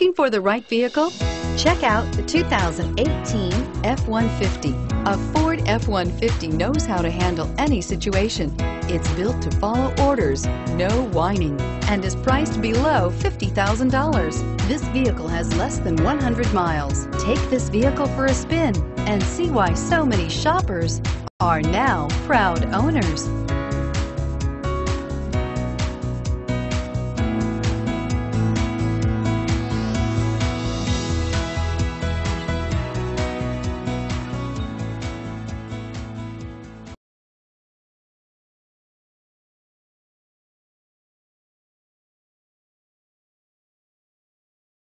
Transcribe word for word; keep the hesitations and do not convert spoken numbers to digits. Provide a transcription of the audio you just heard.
Looking for the right vehicle? Check out the two thousand eighteen F one fifty. A Ford F one fifty knows how to handle any situation. It's built to follow orders, no whining, and is priced below fifty thousand dollars. This vehicle has less than one hundred miles. Take this vehicle for a spin and see why so many shoppers are now proud owners.